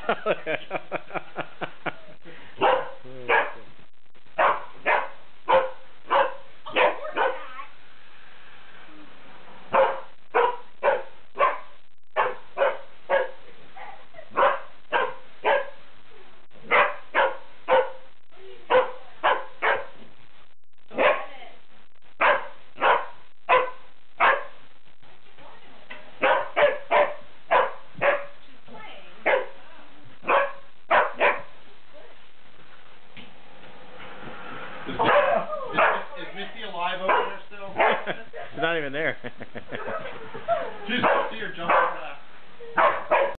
Is Missy alive over there still? She's not even there. She's see her jump.